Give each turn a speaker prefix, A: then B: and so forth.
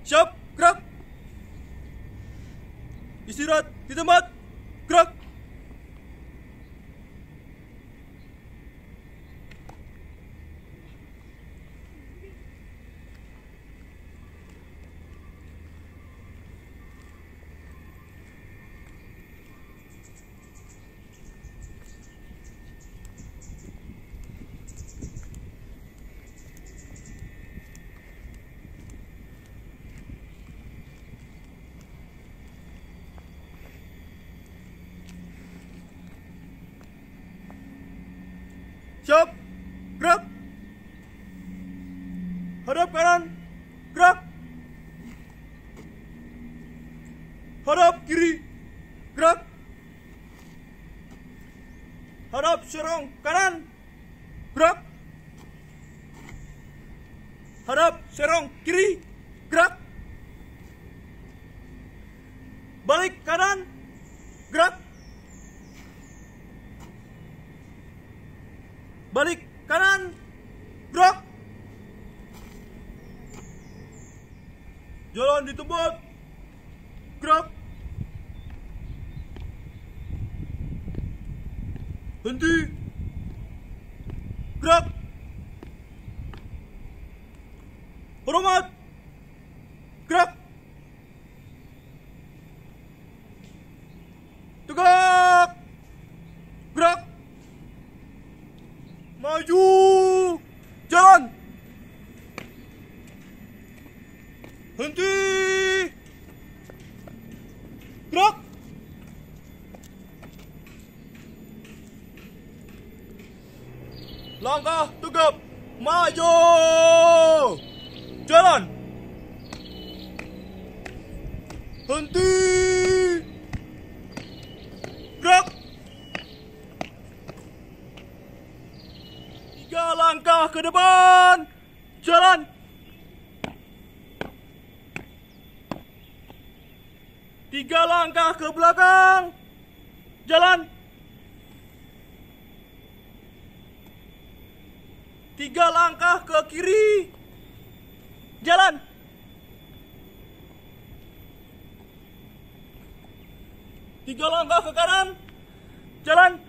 A: Siap, gerak. Istirahat di tempat, gerak. Siap, gerak. Hadap kanan, gerak. Hadap kiri, gerak. Hadap serong kanan, gerak. Hadap serong kiri, gerak. Balik kanan, gerak. Balik kanan, gerak. Jalan di tempat, gerak. Henti, gerak. Hormat, gerak. Tegak, gerak. Maju, jalan. Henti, gerak. Langkah tegap, maju, jalan. Henti, gerak. 3 langkah ke depan, jalan. 3 langkah ke belakang, jalan. 3 langkah ke kiri, jalan. 3 langkah ke kanan, jalan.